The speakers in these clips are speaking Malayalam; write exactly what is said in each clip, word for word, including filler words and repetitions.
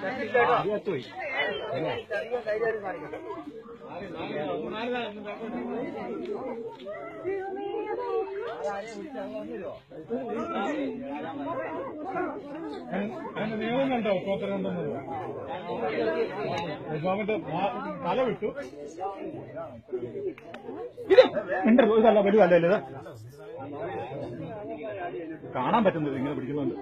അതിന്റെ നിയമം കണ്ടോ കോത്തരണ്ടെന്നത് ഗവൺമെന്റ് തല വിട്ടു. ഇത് മിണ്ടല്ലോ, ഇതല്ല വലുതല്ല ഇത് കാണാൻ പറ്റുന്നത് ഇങ്ങനെ പിടിക്കുന്നുണ്ട്.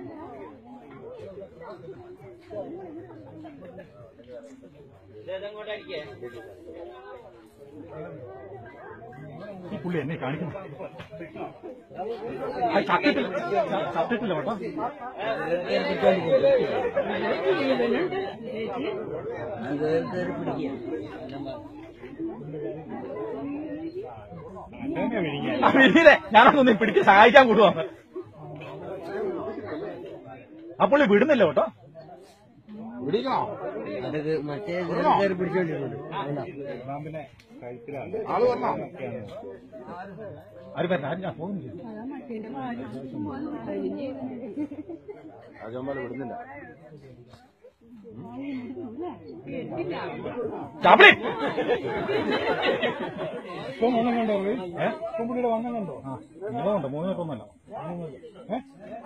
ഈ പുള്ളി എന്നെ കാണിക്കുന്നു. സത്യത്തില്ല കേട്ടോ. ഞാനൊന്നും പിടിച്ച് സഹായിക്കാൻ കൂടുവാണ്. ആ പുള്ളി വിടുന്നില്ല കേട്ടോ. പിടിക്കണോ? മറ്റേ പിടിച്ചോണ്ടിരുന്നു. ആള് പറഞ്ഞോ? ആര് പറഞ്ഞ ആരും ഞാൻ പോകുന്നില്ല. രാജകുമാരി വിടുന്നില്ല. ചാപ്പിളി ഇപ്പം വണ്ണം കണ്ടോ? ഏഹ് ഇപ്പം പുള്ളിയുടെ വണ്ണം കണ്ടോ? ആ മൂന്നുണ്ട്, മൂന്ന് തൊന്നല്ല. ഏഹ്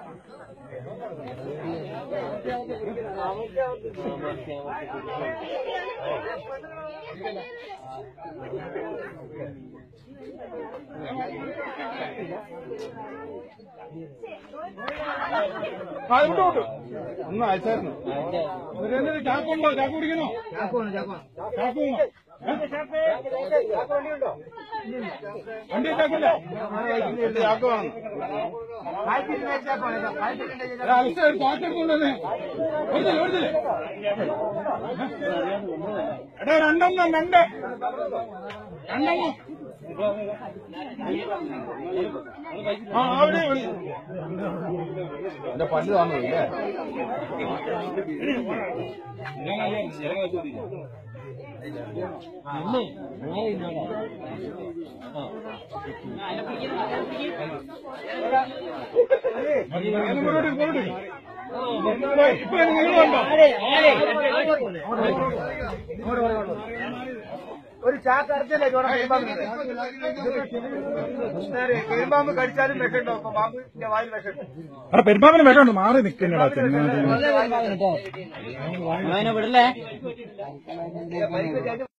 ആ വിട്ടോട്ട് ഒന്ന് അയച്ചായിരുന്നു. എന്നിട്ട് ചാക്കുണ്ടോ? ചാക്ക് കുടിക്കണോ? ചാക്ക് വേണോ? വണ്ടി ചാക്കില്ല. ചാക്ക് വേണം. അലക്സ ചാക്കെടുക്കൊണ്ടേ ഓടിച്ചില്ലേ? എടാ രണ്ടെണ്ണം രണ്ട് രണ്ടെണ്ണം ആ അവിടെ എന്റെ പല്ല് താന്നില്ലേ? ഇപ്പൊ നിങ്ങളുണ്ടോ? ഒരു ചാക്ക് അർജല്ലേ പെരുമ്പാമ്പ് കടിച്ചാലും വിഷമുണ്ടോ? അപ്പൊ പാമ്പിന്റെ വായിൽ വിഷമുണ്ട്. പെരുമ്പാമ്പിന് വിഷമുണ്ട്. മാറി നിൽക്കുന്നടാ. വിടല്ലേ?